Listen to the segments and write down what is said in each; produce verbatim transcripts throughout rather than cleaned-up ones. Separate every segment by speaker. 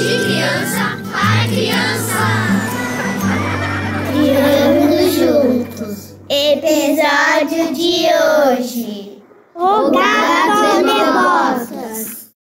Speaker 1: De criança para criança. Criando juntos. Episódio de hoje: O Gato de Botas.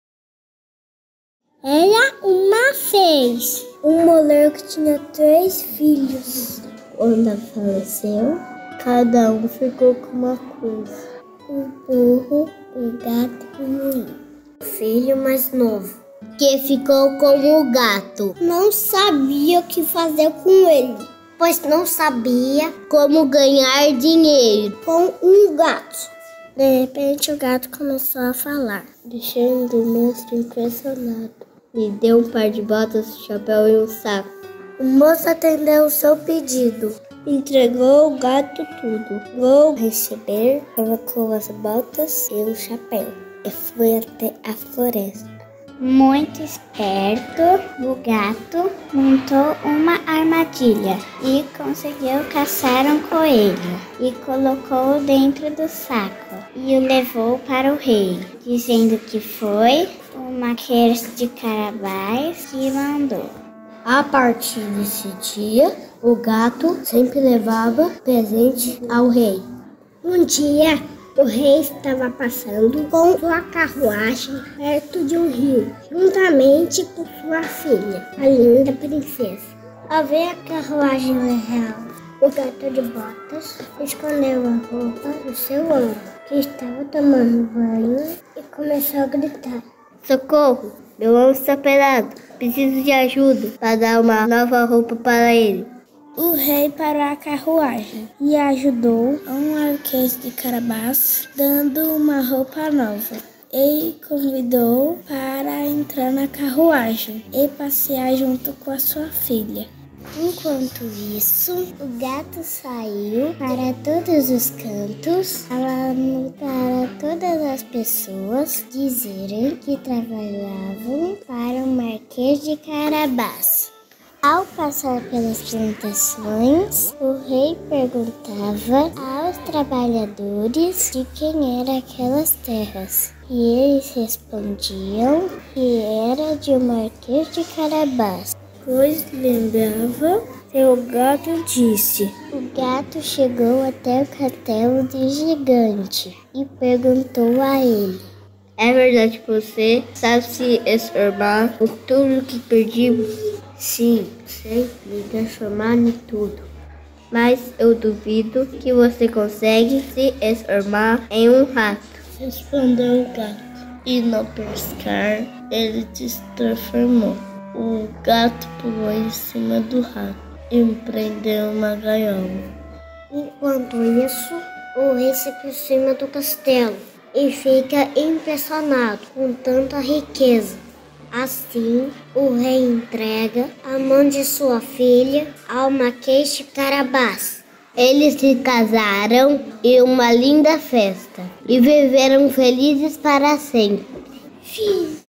Speaker 2: Era uma vez um moleiro que tinha três filhos. Quando faleceu, cada um ficou com uma coisa: o burro, o gato e o moinho. O filho mais novo, que ficou com o gato, não sabia o que fazer com ele, pois não sabia como ganhar dinheiro com um gato. De repente o gato começou a falar, deixando o monstro impressionado. Lhe deu um par de botas, um chapéu e um saco. O moço atendeu o seu pedido. Entregou ao gato tudo. Vou receber, colocou as botas e o chapéu e foi até a floresta. Muito esperto, o gato montou uma armadilha e conseguiu caçar um coelho e colocou dentro do saco e o levou para o rei, dizendo que foi o Marquês de Carabás que mandou. A partir desse dia, o gato sempre levava presente ao rei. Um dia, o rei estava passando com sua carruagem perto de um rio, juntamente com sua filha, a linda princesa. Ao ver a carruagem real, o gato de botas escondeu a roupa no seu ombro, que estava tomando banho, e começou a gritar: "Socorro! Meu ombro está pelado! Preciso de ajuda para dar uma nova roupa para ele." O rei parou a carruagem e ajudou um Marquês de Carabás, dando uma roupa nova. E convidou para entrar na carruagem e passear junto com a sua filha. Enquanto isso, o gato saiu para todos os cantos, falando para todas as pessoas dizerem que trabalhavam para o Marquês de Carabás. Ao passar pelas plantações, o rei perguntava aos trabalhadores de quem eram aquelas terras. E eles respondiam que era de o Marquês de Carabás, pois lembrava que o gato disse. O gato chegou até o castelo do gigante e perguntou a ele: "É verdade que você sabe se transformar em tudo que pedimos?" "Sim, sei me transformar em tudo, mas eu duvido que você consegue se transformar em um rato", respondeu o gato. E no pescar, ele se transformou. O gato pulou em cima do rato e prendeu uma gaiola. Enquanto isso, o rei se aproxima do castelo e fica impressionado com tanta riqueza. Assim, o rei entrega a mão de sua filha ao Marquês de Carabás. Eles se casaram em uma linda festa e viveram felizes para sempre. Fim.